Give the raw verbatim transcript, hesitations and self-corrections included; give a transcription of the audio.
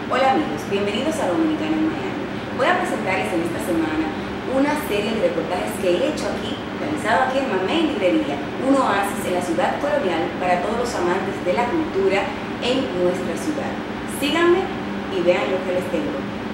Hola amigos, bienvenidos a Dominicana en Miami. Voy a presentarles en esta semana una serie de reportajes que he hecho aquí, realizado aquí en Mamey Librería, un oasis en la ciudad colonial para todos los amantes de la cultura en nuestra ciudad. Síganme y vean lo que les tengo.